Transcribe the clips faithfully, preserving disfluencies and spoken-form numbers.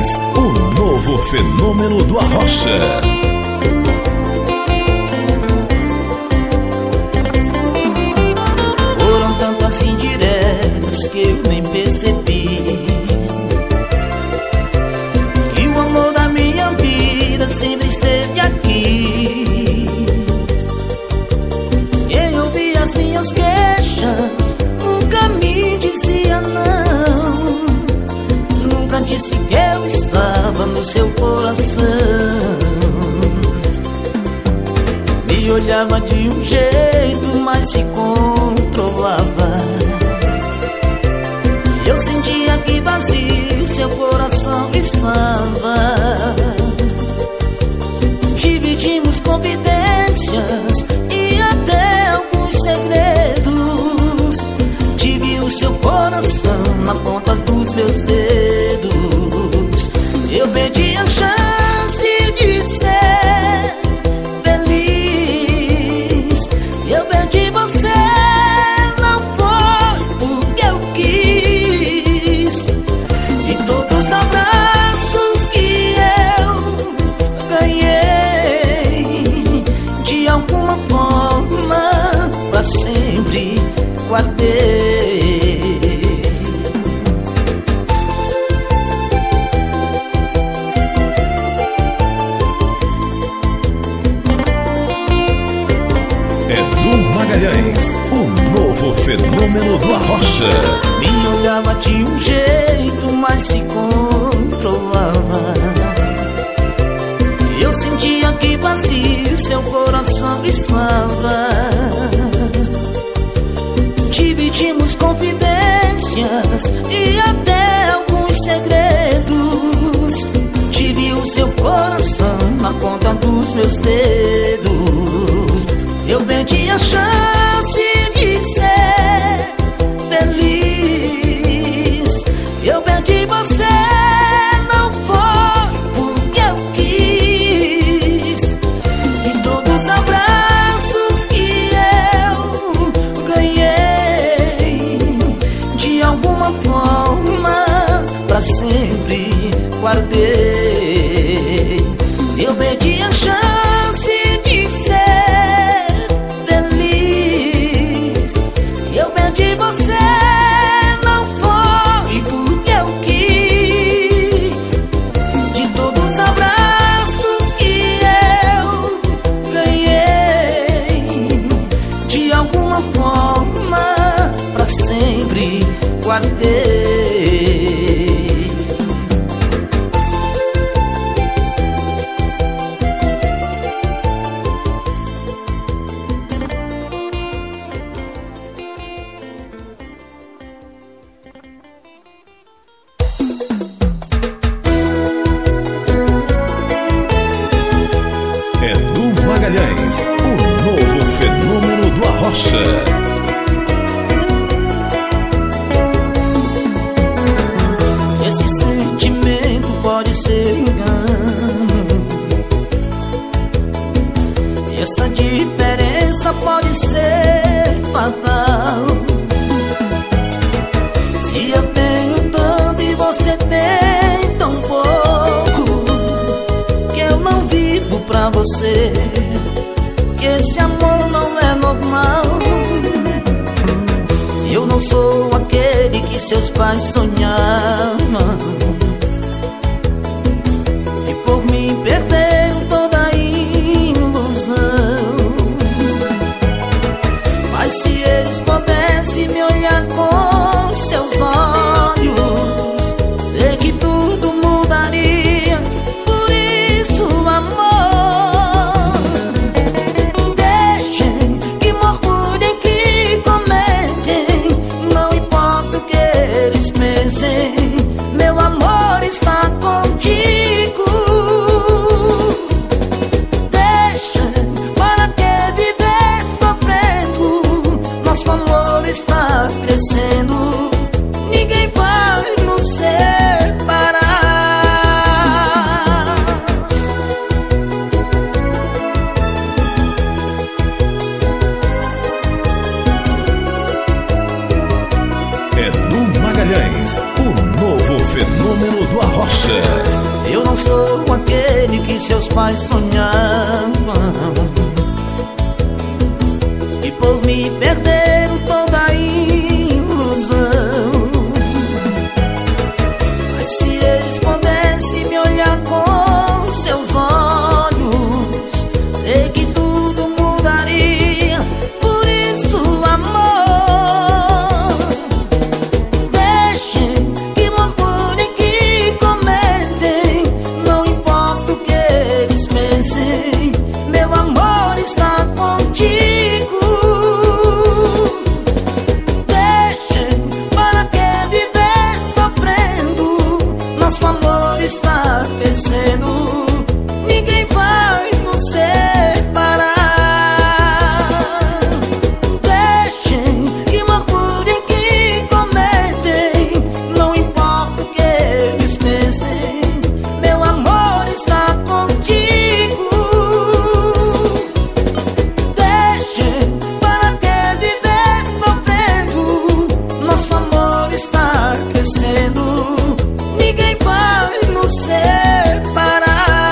Magalhães, o novo fenômeno do Arrocha. Foram tantas indiretas que eu nem percebi que o amor da minha vida sempre esteve aqui. Quem ouvia as minhas queixas nunca me dizia não, nunca disse que eu estava no seu coração. Me olhava de um jeito, mas se controlava. Eu sentia que vazio seu coração estava. Dividimos confidências e até alguns segredos. Tive o seu coração na ponta dos meus dedos. Eu perdi a chance de ser feliz. Eu perdi você, não foi porque eu quis. E todos os abraços que eu ganhei, de alguma forma, pra sempre guardei. Magalhães, o novo fenômeno do Arrocha. Me olhava de um jeito, mas se controlava. Eu sentia que vazio seu coração estava. Dividimos confidências e até alguns segredos. Tive o seu coração na ponta dos meus dedos. Eu perdi a chance de ser feliz. Eu perdi você, não foi porque eu quis. E todos os abraços que eu ganhei, de alguma forma, pra sempre guardei. Eu perdi a chance de ser feliz. Eu perdi você, não foi porque eu quis. De todos os abraços que eu ganhei, de alguma forma, pra sempre guardei. Esse sentimento pode ser engano. Essa diferença pode ser fatal. Se eu tenho tanto e você tem tão pouco, que eu não vivo pra você, que esse amor não é normal. Eu não sou aquele que seus pais sonhavam, e por mim perderam toda a ilusão. Mas se eles pudessem me olhar com seus olhos, sei que tudo mudaria. Por isso, amor, deixem que murmurem, que comentem, não importa o que eles pensem, meu amor está contigo. Deixa, para que viver sofrendo? Nosso amor está crescendo, ninguém vai nos separar. É do Magalhães, o novo fenômeno do Arrocha. Eu não sou aquele que seus pais sonhavam, e por me perderam toda a ilusão. Mas se eles pudessem me olhar com seus olhos, sei que tudo mudaria. Por isso, amor, deixem que murmurem, que comentem, não importa o que eles pensem, meu amor está contigo. Deixem, para que viver sofrendo, nosso amor está crescendo, ninguém vai nos separar. Deixem que murmurem, que comentem, não importa o que eles pensem, meu amor está contigo. Deixem, para que viver sofrendo, nosso amor está crescendo, ninguém vai nos separar.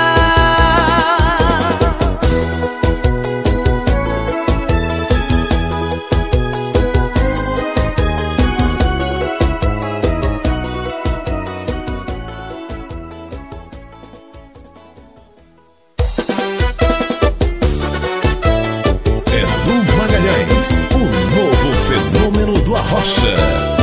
Edu Magalhães, o novo fenômeno do Arrocha.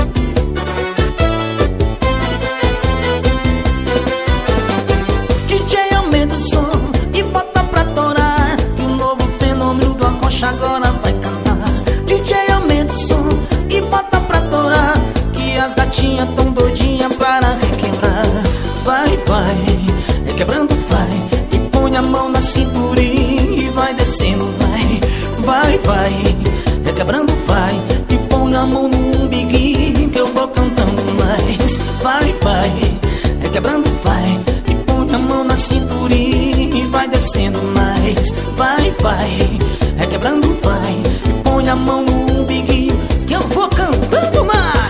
D J aumenta o som e bota pra torar, que o novo fenômeno do Arrocha agora vai cantar. D J aumenta o som e bota pra torar, que as gatinhas tão doidinhas para requebrar. Vai, vai, requebrando vai, e põe a mão na cinturinha e vai descendo, vai. Vai, vai, requebrando vai, e põe a mão no umbiguinho que eu vou cantando mais. Vai, vai, requebrando vai, e põe a mão na cinturinha e vai descendo mais. Vai, vai, requebrando vai, e põe a mão no umbiguinho que eu vou cantando mais.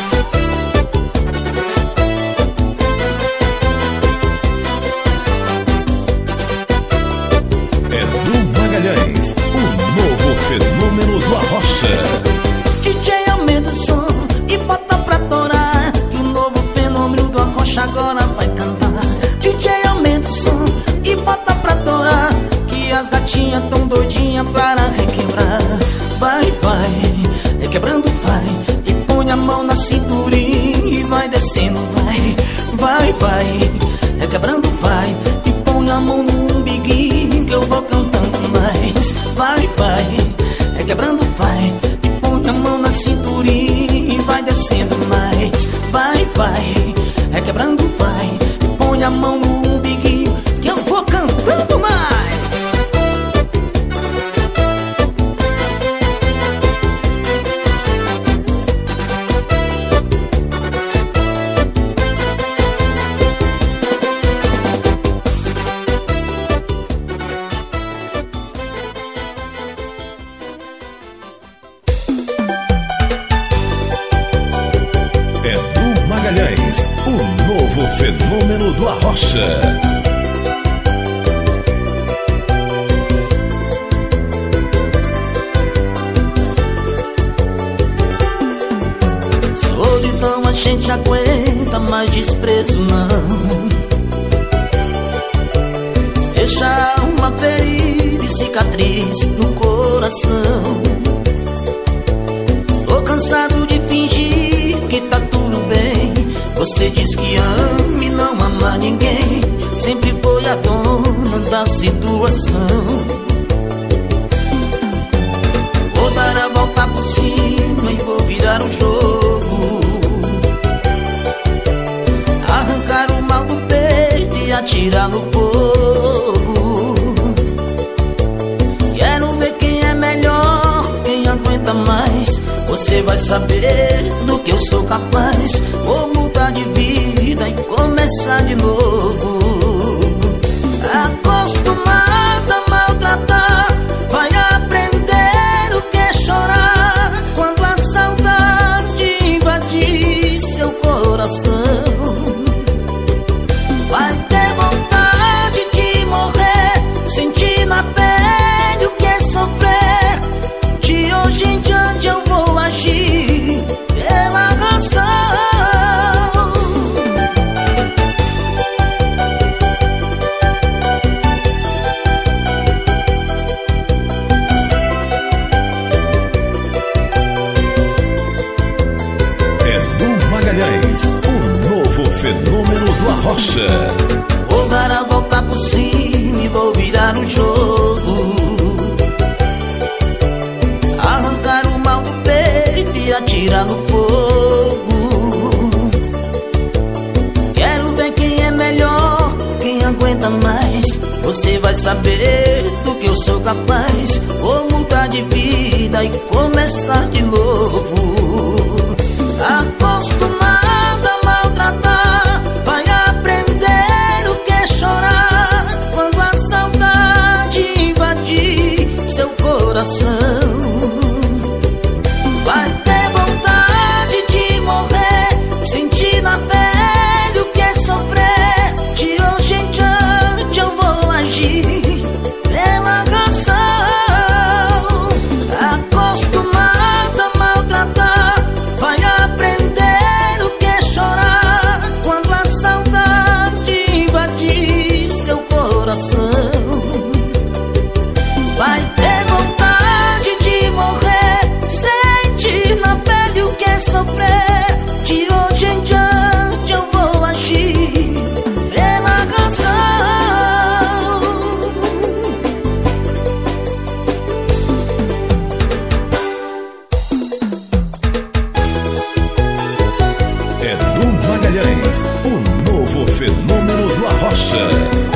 Edu Magalhães, o novo fenômeno do Arrocha. D J aumenta o som e bota pra torar, que o novo fenômeno do Arrocha agora vai cantar. D J aumenta o som e bota pra torar, que as gatinhas tão doidinhas para requebrar. Vai, vai, requebrando vai, e põe a mão na cinturinha e vai descendo, vai. Vai, vai, requebrando vai, e põe a mão no umbiguinho que eu vou cantando mais. Vai, vai, requebrando vai, e põe a mão na cinturinha e vai descendo mais. Vai, vai, requebrando vai, e põe a mão no umbiguinho que eu vou cantando mais. Edu Magalhães, o novo fenômeno do Arrocha. Solidão a gente aguenta, mas desprezo não. Deixa uma ferida e cicatriz no coração. Tô cansado de fingir que tá tudo bem. Você diz que ama e não ama ninguém, sempre foi a dona da situação. Vou dar a volta por cima e vou virar o jogo, arrancar o mal do peito e atirar no fogo. Quero ver quem é melhor, quem aguenta mais. Você vai saber do que eu sou capaz. Vou mudar de vida e começar de novo. Acostumada a maltratar, vai aprender o que é chorar quando a saudade invadir seu coração. Arrocha. Vou dar a volta por cima e vou virar o jogo, arrancar o mal do peito e atirar no fogo. Quero ver quem é melhor, quem aguenta mais. Você vai saber do que eu sou capaz. Vou mudar de vida e começar de novo. Acostumado a maltratar, vai aprender o que é chorar quando a saudade invadir seu coração. Vai ter vontade de morrer, sentir na pele o que é sofrer. De hoje em diante eu vou agir pela razão. Acostumado a maltratar, vai aprender o que é chorar quando a saudade invadir seu coração. Vai ter vontade de morrer, sentir na pele o que é sofrer. De hoje em diante eu vou agir pela razão. Edu Magalhães, o novo fenômeno do Arrocha.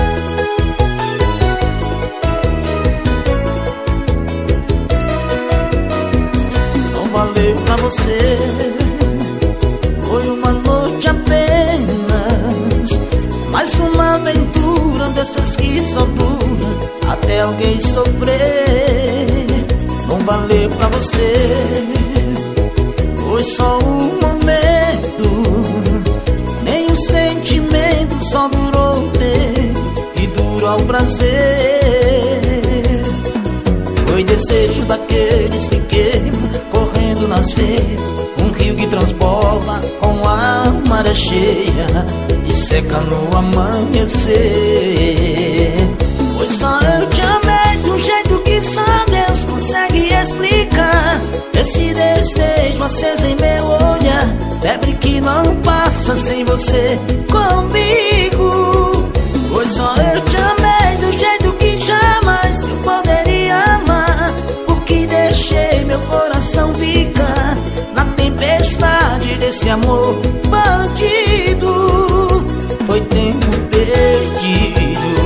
Não valeu pra você, foi uma noite apenas, mais uma aventura dessas que só dura até alguém sofrer. Não valeu pra você, foi só um momento, nem o sentimento só durou o tempo e dura o prazer. Foi desejo daqueles que queimam, correndo nas veias, um rio que transborda com a maré cheia e seca no amanhecer. Pois só eu te amei de um jeito que só Deus consegue explicar. Esse desejo aceso em meu olhar, febre que não passa sem você comigo. Pois só eu te amei do jeito que jamais eu poderia amar, porque deixei meu coração ficar na tempestade desse amor bandido. Foi tempo perdido.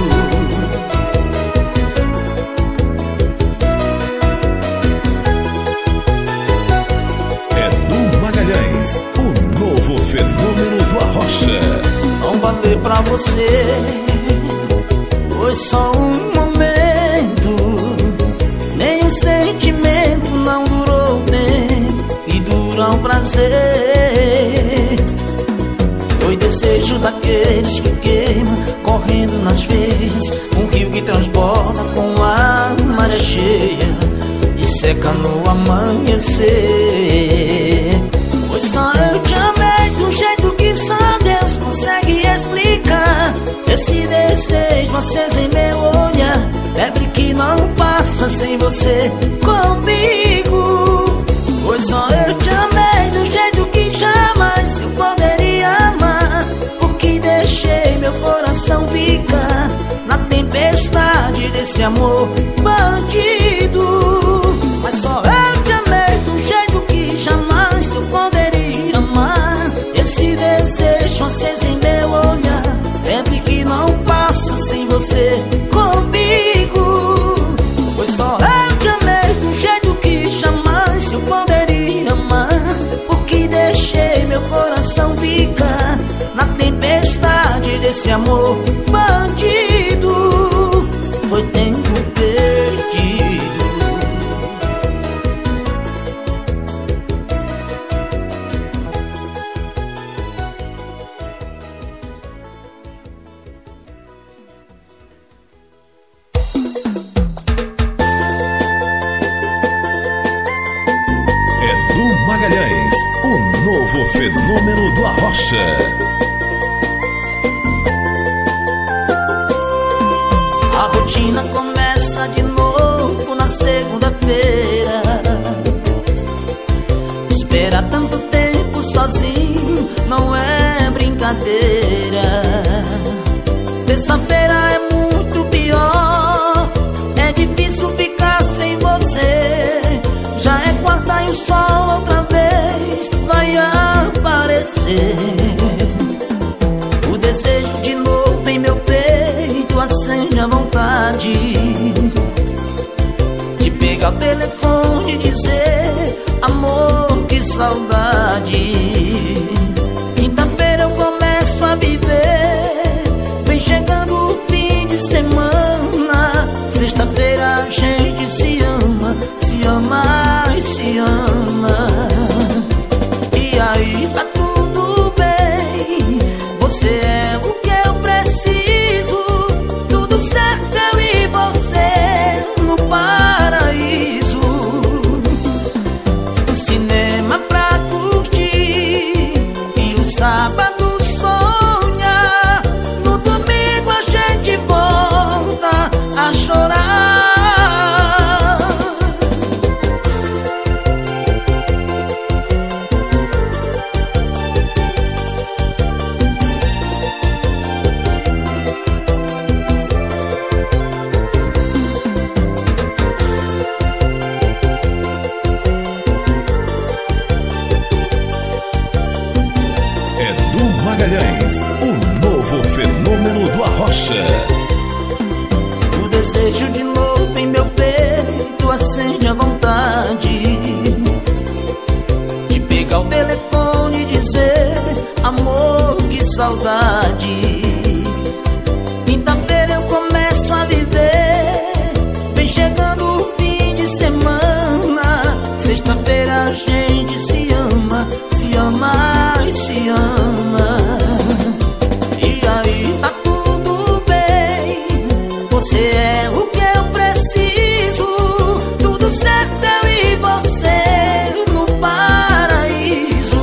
Edu Magalhães, o novo fenômeno do Arrocha. Não valeu pra você, foi só um momento, nem o sentimento não durou o tempo e dura o prazer. Foi desejo daqueles que queimam, correndo nas veias, um rio que transborda com a maré cheia e seca no amanhecer. Pois só eu te amei de um jeito que só Deus consegue explicar. Esse desejo aceso em meu olhar, febre que não passa sem você comigo. Pois só eu te amei do jeito que jamais eu poderia amar, porque deixei meu coração ficar na tempestade desse amor bandido. Mas só eu te amei do jeito que jamais eu poderia amar. Esse desejo aceso em meu olhar, febre que não passa sem você comigo. Pois só eu te amei do jeito que jamais eu poderia amar, porque deixei meu coração ficar na tempestade desse amor bandido. Foi tempo perdido. Edu Magalhães, o novo fenômeno do Arrocha. A rotina começa de novo na segunda-feira. Esperar tanto tempo sozinho não é brincadeira. vez vai aparecer. O desejo de novo em meu peito acende a vontade de pegar o telefone e dizer: amor, que saudade. Quinta-feira eu começo a viver, vem chegando o fim de semana. Sexta-feira a gente se ama, se ama e se ama. E aí tá tudo bem, você é o que eu preciso. Tudo certo, eu e você no paraíso. O cinema pra curtir e o sábado sonhar. No domingo a gente volta a chorar. Magalhães, o novo fenômeno do Arrocha. O desejo de novo em meu peito acende a vontade de pegar o telefone e dizer: amor, que saudade. Quinta-feira eu começo a viver, vem chegando o fim de semana. Sexta-feira a gente se ama, se ama e se ama. E aí tá tudo bem, você é o que eu preciso. Tudo certo, eu e você no paraíso.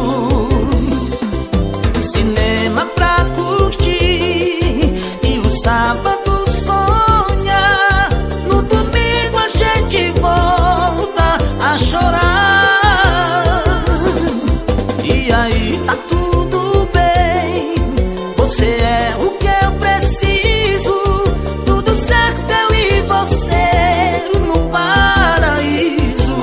O cinema pra curtir e o sábado sonhar. No domingo a gente volta a chorar. E aí tá tudo bem, você é o que eu preciso. Tudo certo, eu e você no paraíso.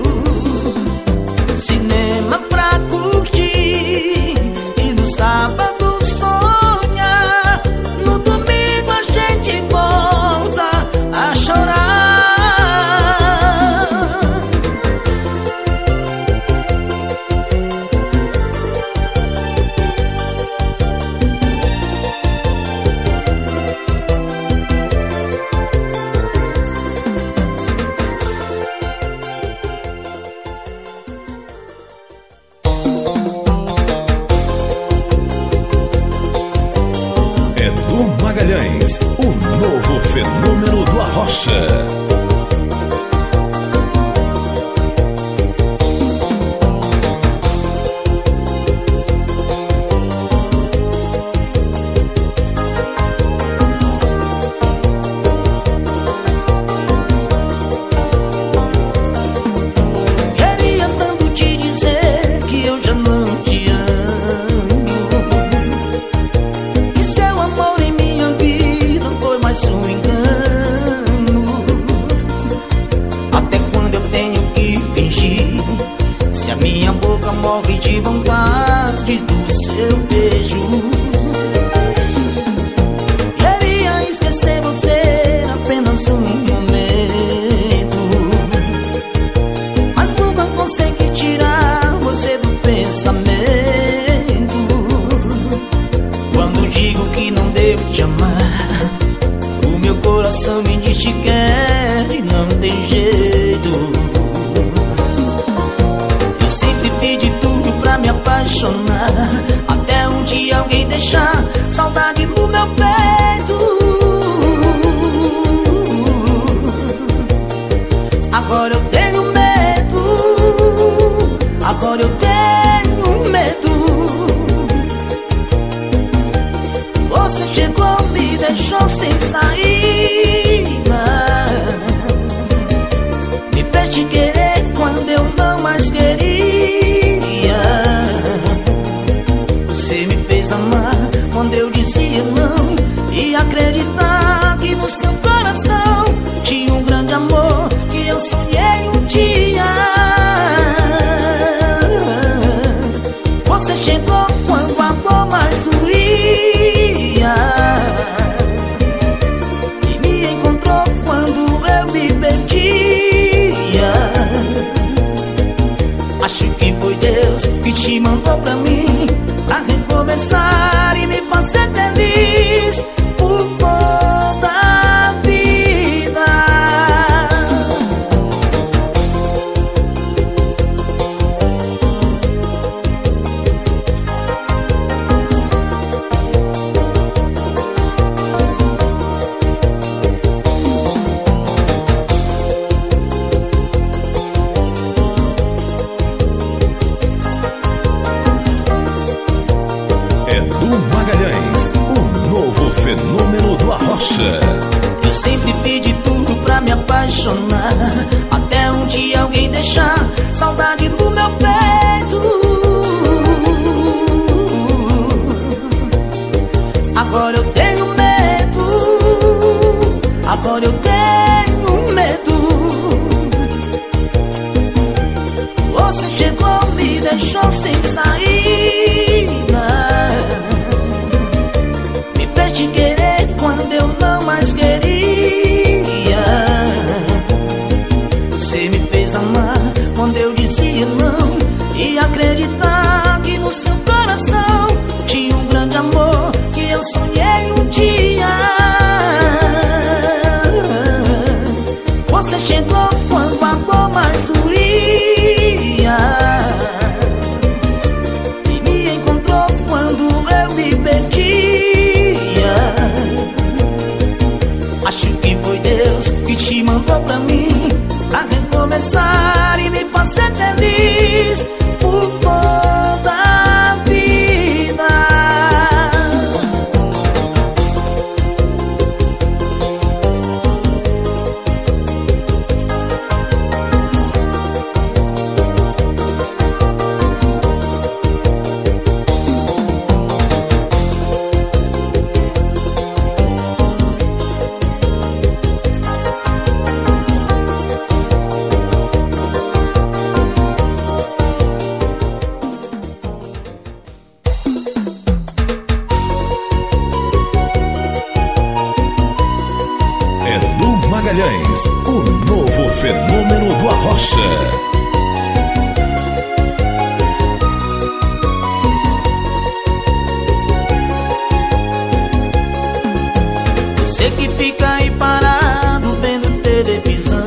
Cinema pra curtir e no sábado sonhar. No domingo a gente volta a chorar. Edu Magalhães, o novo fenômeno do Arrocha. Queria tanto te dizer que eu já não te amo, que seu amor em minha vida foi mais um engano. Até quando eu tenho que fingir, se a minha boca morre de vontade do seu beijo? Queria esquecer você apenas um momento, mas nunca consegui tirar você do pensamento. Quando digo que não devo te amar, o meu coração me diz que quer e não tem jeito. Eu sempre pedi tudo pra me apaixonar, até um dia alguém deixar saudade no meu peito. Agora eu tenho medo, agora eu tenho medo. Você chegou, me deixou sem saída, me fez te querer quando eu não mais queria. Você me fez amar quando eu dizia não, e acreditar que no seu coração tinha um grande amor que eu sonhei um dia. te mandou pra mim, pra recomeçar e me fazer feliz por toda a vida. Eu sempre pedi tudo pra me apaixonar, até um dia alguém deixar saudade no meu peito. Agora eu tenho medo, agora eu tenho medo. Você chegou, me deixou sem saída, me fez te querer quando eu não mais queria. Você me fez amar quando eu dizia não, e acreditar que no seu coração tinha um grande amor que eu sonhei um dia. Você chegou quando a dor mais doía, e me encontrou quando eu me perdia. Acho que foi Deus que te mandou pra mim, pra recomeçar e me fazer feliz por toda a vida. Magalhães, o novo fenômeno do Arrocha. Você que fica aí parado vendo televisão,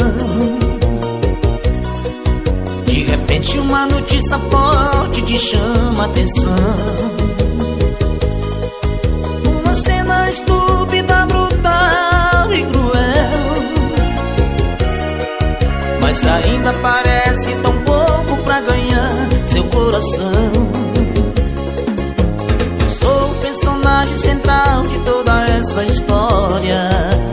de repente uma notícia forte te chama a atenção. Uma cena estúpida, brutal e cruel, mas ainda parece tão pouco pra ganhar seu coração. Eu sou o personagem central de toda essa história,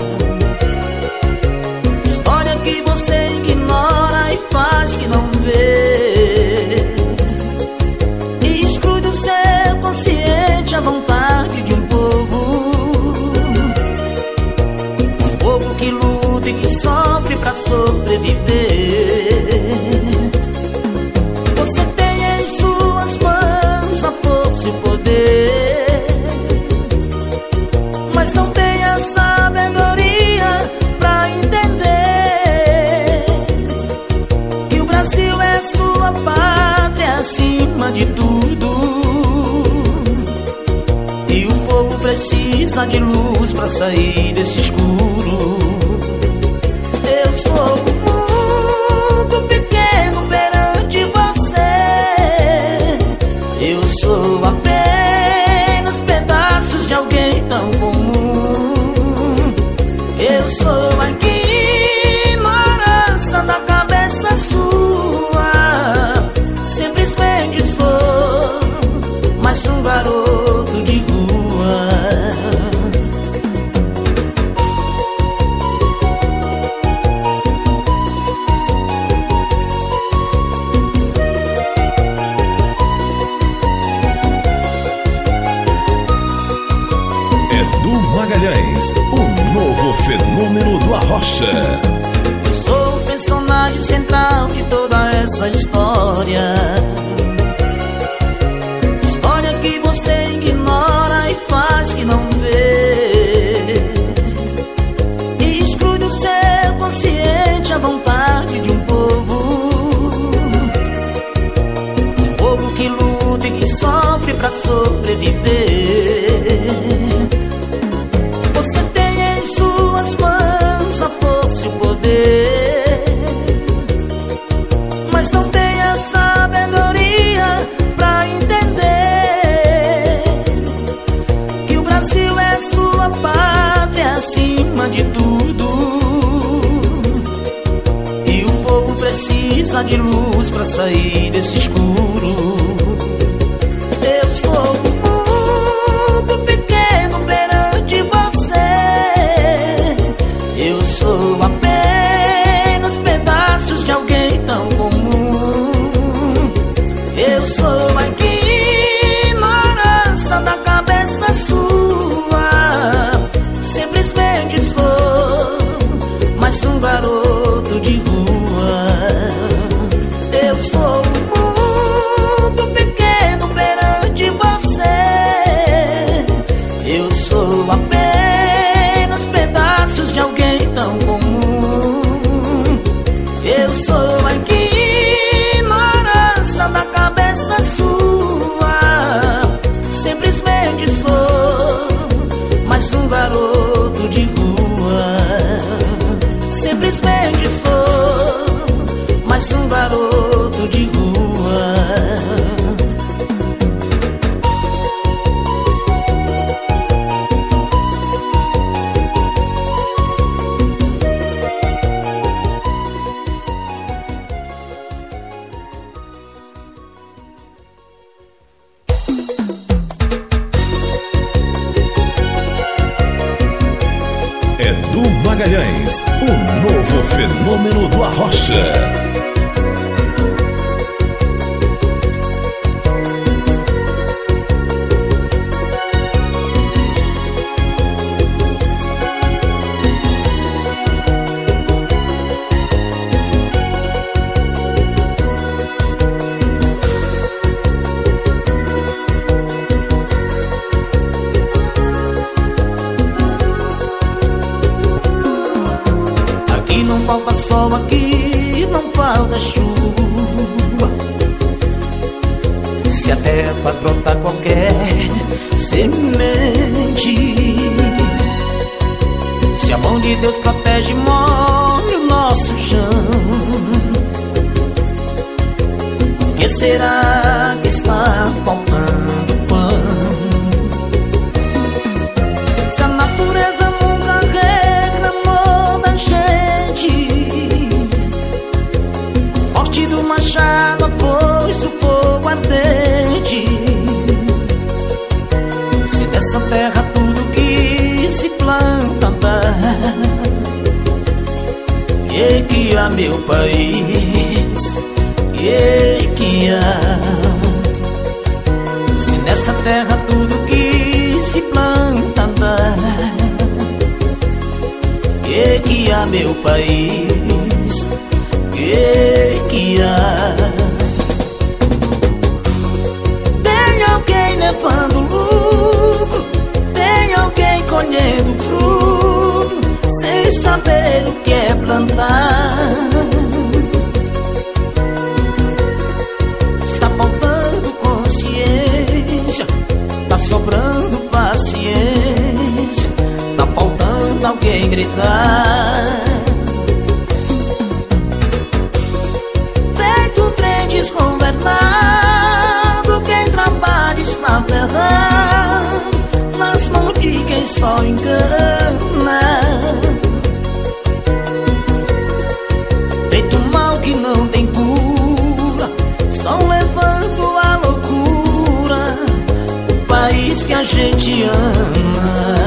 história que você ignora e faz que não vê, e exclui do seu consciente a vontade de um povo, um povo que luta e que sofre pra sobreviver. Você tem em suas mãos a força e o poder, mas não tem a sabedoria pra entender que o Brasil é sua pátria acima de tudo, e o povo precisa de luz pra sair desse escuro. Eu sou um mundo pequeno perante você, eu sou apenas pedaços de alguém tão comum. Eu sou a ignorância da cabeça sua, simplesmente sou mais um garoto de rua. Magalhães, o novo fenômeno do Arrocha. Eu sou o personagem central de toda essa história, história que você ignora e faz que não vê, e exclui do seu consciente a vontade de um povo, um povo que luta luta e que sofre pra sobreviver. Você tem em suas mãos a força e o poder, mas não tem a sabedoria pra entender que o Brasil é sua pátria acima de tudo, e o povo precisa de luz pra sair desse escuro. Eu sou muito pequeno perante você, eu sou apenas pedaços de alguém tão comum. Eu sou a ignorância da cabeça sua, simplesmente sou mais um garoto de rua. Eu sou muito pequeno perante você, eu sou apenas pedaços de alguém tão comum. Eu sou a ignorância da cabeça sua, simplesmente sou mais um garoto de rua. Simplesmente sou mais um garoto de rua. Edu Magalhães, o novo fenômeno do Arrocha. Não falta sol, aqui não falta chuva. Se a terra faz brotar qualquer semente, se a mão de Deus protege e molha o nosso chão, por que será que está faltando pão? Se a natureza nunca reclamou da gente, morte do machado, a foice, o fogo ardente, se dessa terra tudo que se planta dá, e que há meu país, e que há, se nessa terra tudo que se planta dá, e que há meu país, que que há. Tem alguém levando lucro, tem alguém colhendo fruto, sem saber o que é plantar. Está faltando consciência, tá sobrando paciência, tá faltando alguém gritar. Desgovernado, quem trabalha está ferrado nas mãos de quem só engana. Feito mal que não tem cura, estão levando à loucura o país que a gente ama.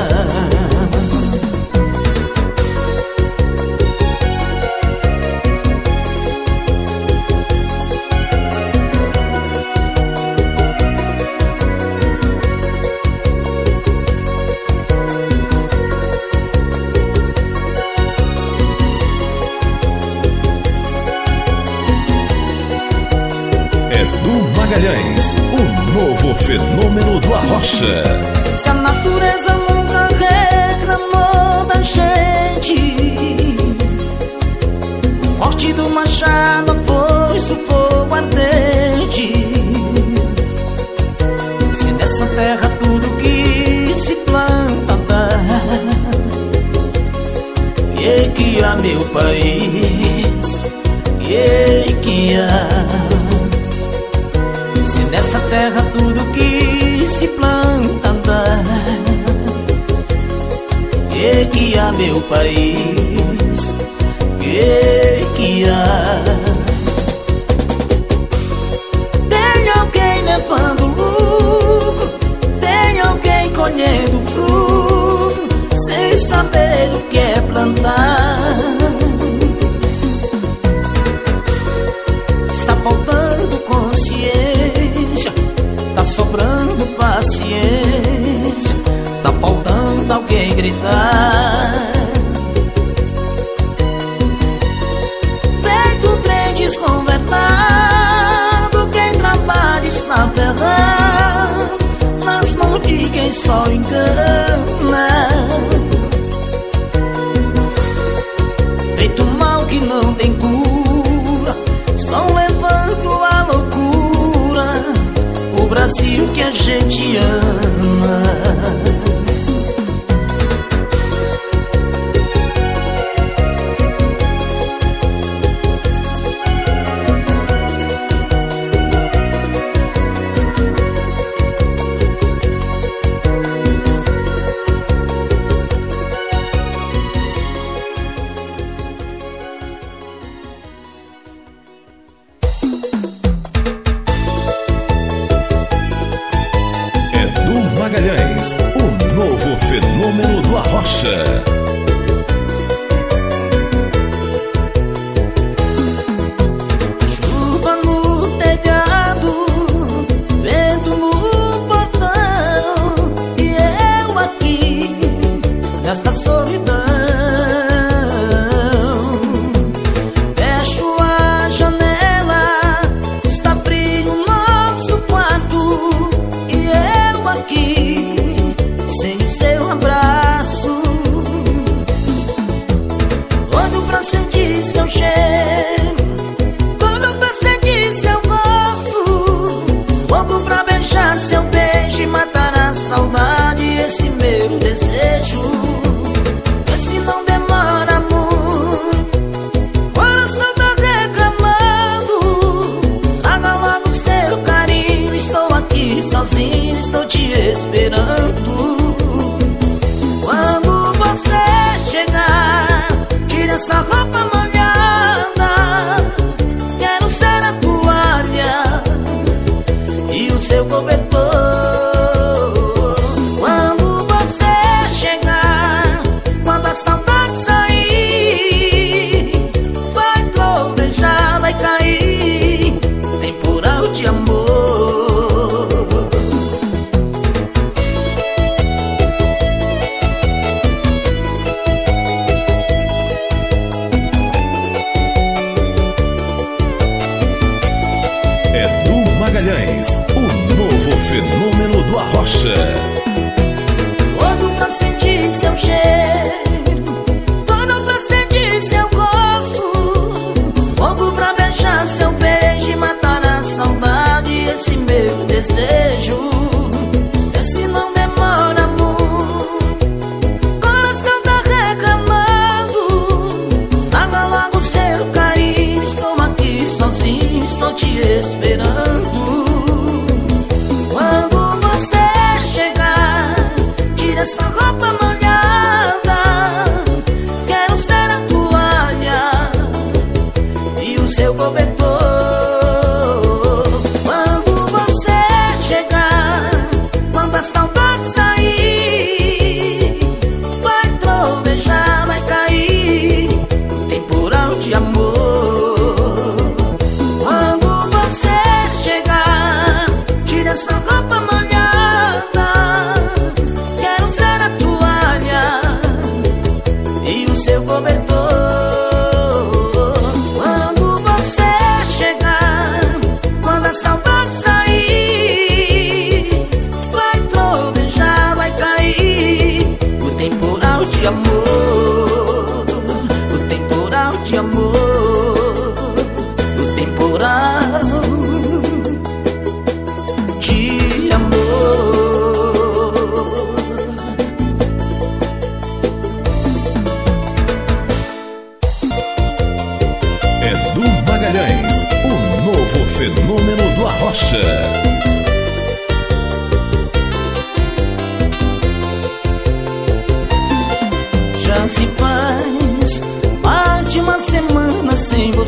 Magalhães, o novo fenômeno do Arrocha. Se a natureza nunca reclamou da gente, morte do machado, a foice, o fogo ardente, nessa terra tudo que se planta dá. E que há meu país, e que há. Se nessa terra tudo que se planta dá, e que há meu país, e que há. Tem alguém levando lucro, tem alguém colhendo fruto, sem saber o que é plantar. Está faltando consciência, tá sobrando paciência, tá faltando alguém gritar. Feito um trem desgovernado, quem trabalha está ferrado nas mãos de quem só engana. Feito mal que não tem cura, estão levando a loucura o Brasil que a gente ama. Magalhães, o novo fenômeno do Arrocha. Chuva no telhado, vento no portão, e eu aqui nesta solidão. Fecho a janela, está frio o nosso quarto, e eu aqui sem o seu abraço. Doido pra sentir seu cheiro, doido pra sentir seu gosto, louco pra beijar seu beijo e matar a saudade, esse meu desejo. Esse não demora muito, coração tá reclamando. Traga logo seu carinho, estou aqui sozinho, estou te esperando. Quando você chegar, tire essa roupa molhada, quero ser a toalha e o seu cobertor. Quando você chegar, quando a saudade sair, vai trovejar, vai cair temporal de amor. Magalhães, o novo fenômeno do Arrocha. Doido pra sentir seu cheiro, doido pra sentir seu gosto, louco pra beijar seu beijo e matar a saudade, esse meu desejo. Esse não demora muito, coração tá reclamando. Traga logo seu carinho, estou aqui sozinho, estou te esperando. Quando você chegar,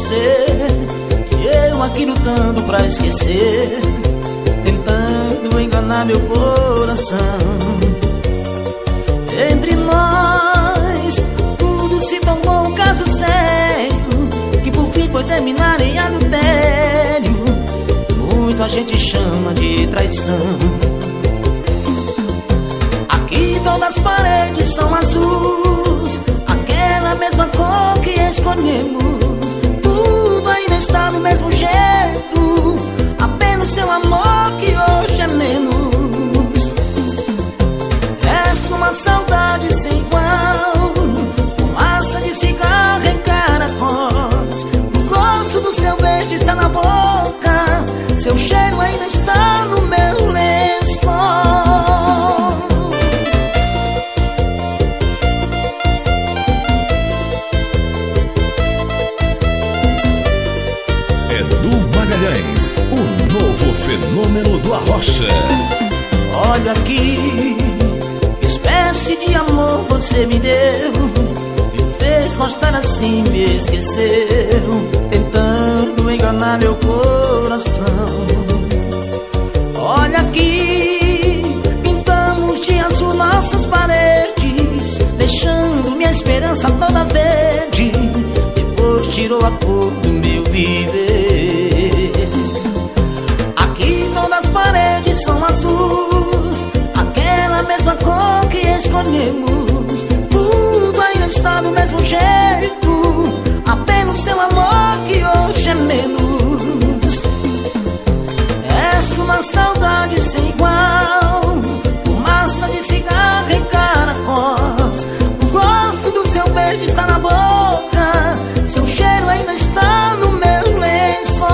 você, e eu aqui lutando pra esquecer, tentando enganar meu coração. Entre nós tudo se tornou um caso sério, que por fim foi terminar em adultério. Muito a gente chama de traição. Aqui todas as paredes são azuis, aquela mesma cor que escolhemos. Tudo ainda está do mesmo jeito, apenas seu amor que hoje é menos. Resta uma saudade sem igual, fumaça de cigarro em caracóis. O gosto do seu beijo está na boca, seu cheiro ainda está no meu lençol. Edu Magalhães, o novo fenômeno do Arrocha. Olha aqui, que espécie de amor você me deu, me fez gostar assim, me esqueceu, tentando enganar meu coração. Olha aqui, pintamos de azul nossas paredes, deixando minha esperança toda verde. Depois tirou a cor do meu viver. Aqui todas as paredes são azuis, aquela mesma cor que escolhemos. Tudo ainda está do mesmo jeito, apenas seu amor que hoje é menos. Resta uma saudade sem igual, fumaça de cigarro em caracóis. O gosto do seu beijo está na boca, seu cheiro ainda está no meu lençol.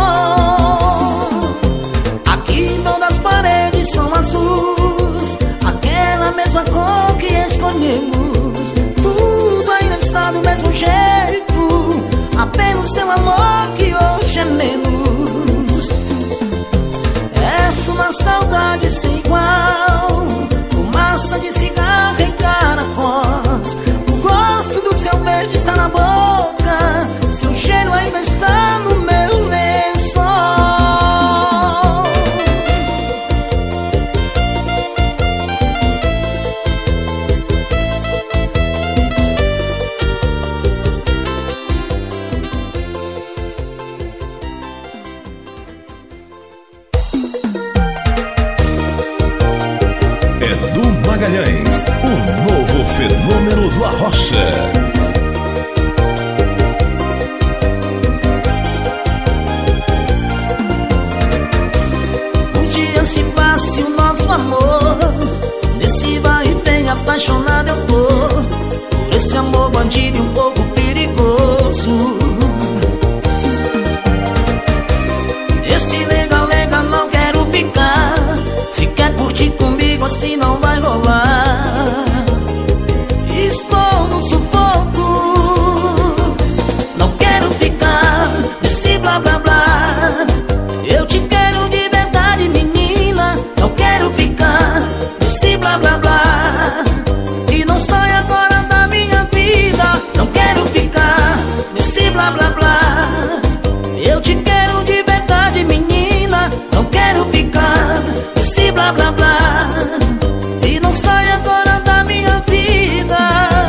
Aqui todas as paredes são azuis, aquela mesma cor que escolhemos. Tudo ainda está do mesmo jeito, apenas seu amor que hoje é menos. Resta uma saudade sem igual, fumaça de cigarro em caracóis. O gosto do seu beijo está na boca, seu cheiro ainda está no meu lençol. Edu Magalhães, o novo fenômeno do Arrocha. Os dias se passam e o nosso amor nesse vai e vem apaixonado eu tô, por esse amor bandido e um pouco perigoso. Esse lega-lega não quero ficar, se quer curtir comigo assim não vai rolar. Estou no sufoco, não quero ficar nesse blá blá blá. Eu te quero de verdade, menina, não quero ficar nesse blá blá blá. E não sai agora da minha vida, não quero ficar nesse blá blá blá. Eu te quero de verdade, menina, não quero ficar nesse blá blá blá. E não sai agora da minha vida.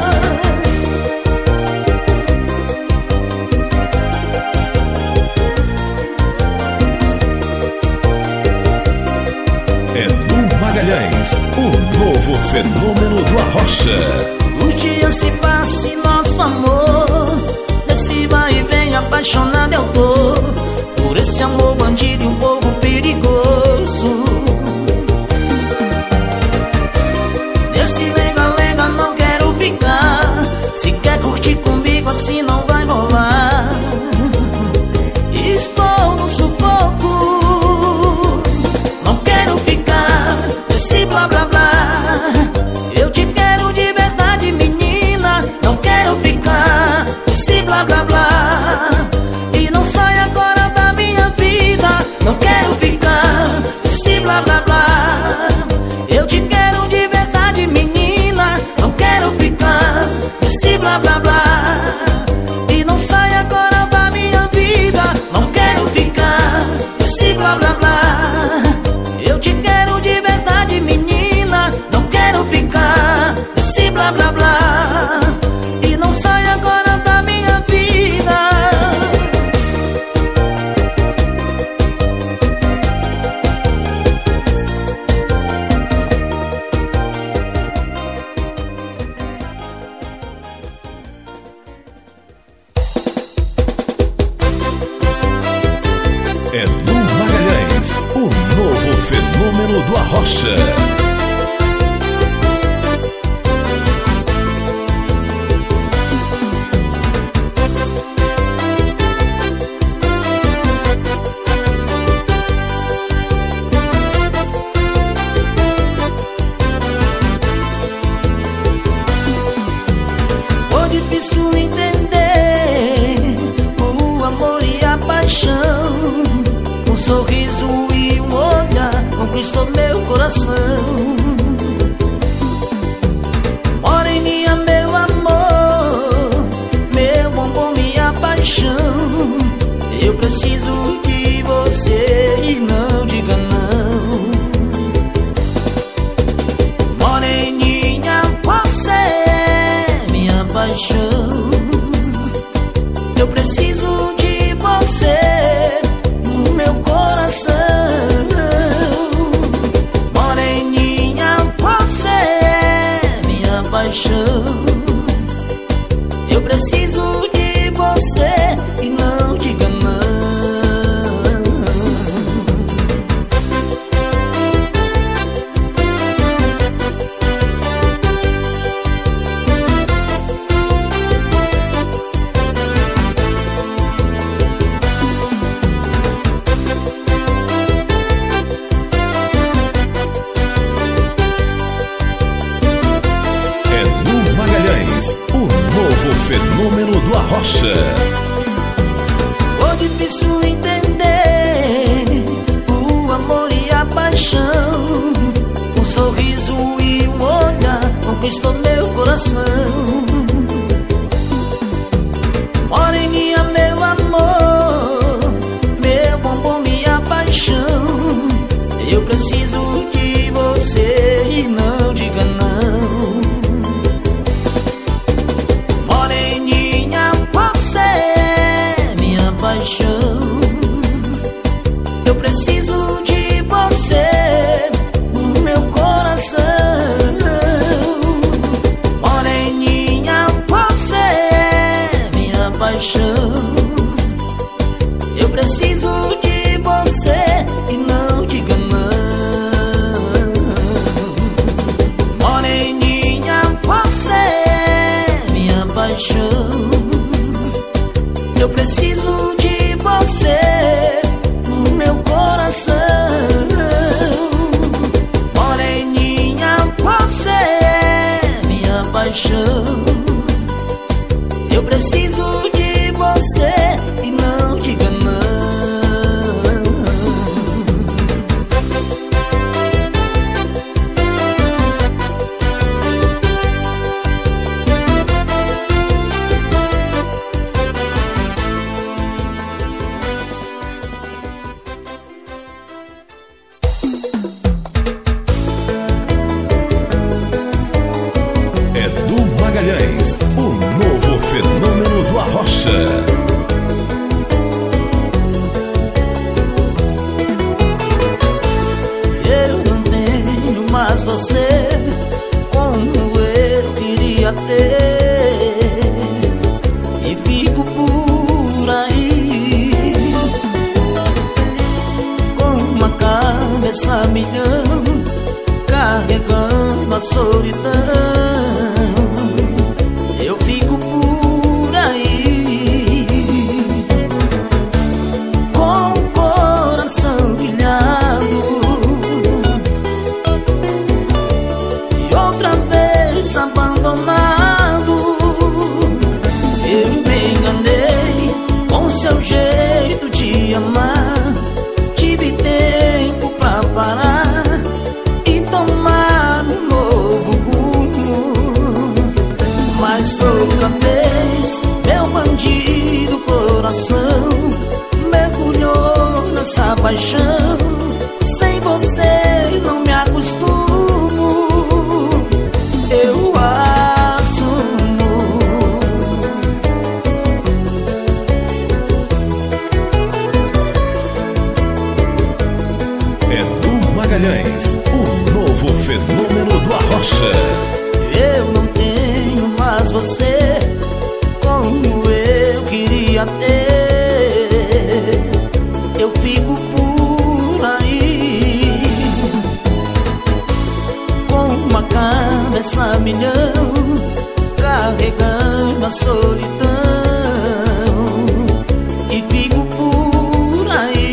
Edu Magalhães, o novo fenômeno do Arrocha. Os dias se passam e nosso amor nesse vai e vem apaixonado eu tô, por esse amor bandido e um pouco perigoso. Nesse lega-lega não quero ficar, se quer curtir comigo assim não vai rolar. Estou no sufoco, não quero ficar nesse blá blá blá. Eu te quero de verdade, menina, não quero ficar nesse blá blá blá. E não sai agora da minha vida, não quero ficar nesse blá blá blá. Eu te quero de verdade, menina, não quero ficar nesse blá blá blá. E não sai agora da minha vida. Arrocha. Foi difícil entender o amor e a paixão. Um sorriso e um olhar conquistou meu coração. Moreninha, meu amor, meu bombom, minha paixão. Eu preciso de você e não diga não. Moreninha, você é minha paixão. Eu preciso de você no meu coração. Moreninha, você é minha paixão. Eu preciso de você e não diga não. Fenômeno do Arrocha. Foi difícil entender o amor e a paixão. Um sorriso e um olhar conquistou meu coração. Moreninha, meu amor, meu bombom, minha paixão. Eu preciso de você e não diga não. Eu preciso de você no meu coração. Moreninha, você é minha paixão. Eu preciso de você e não diga não. Moreninha, você é minha paixão. Eu preciso de você no meu coração. Moreninha, você é minha paixão. Eu preciso de você e não diga não. O novo fenômeno do Arrocha. Eu não tenho mais você como eu queria ter, e fico por aí com uma cabeça a milhão, carregando a solidão. Eu fico por aí com o coração brilhado, e outra vez abandonado. Eu me enganei com seu jeito de amar. Tive tempo pra parar e tomar um novo rumo. Mas outra vez meu bandido coração mergulhou nessa paixão. Sem você não me acostumo, eu assumo. Edu Magalhães, o novo fenômeno do Arrocha. Eu não tenho mais você como eu queria ter. Eu fico por aí conversa milhão, carregando a solidão, e fico por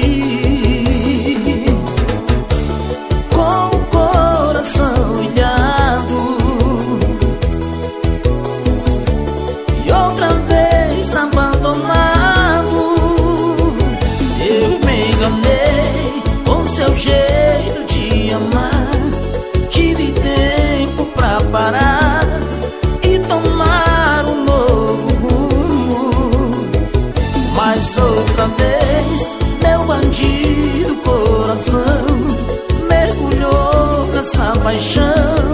aí com o coração ilhado, e outra vez abandonado. Eu me enganei com seu jeito de amar, tive tempo pra parar e tomar um novo rumo, mas outra vez meu bandido coração mergulhou nessa paixão.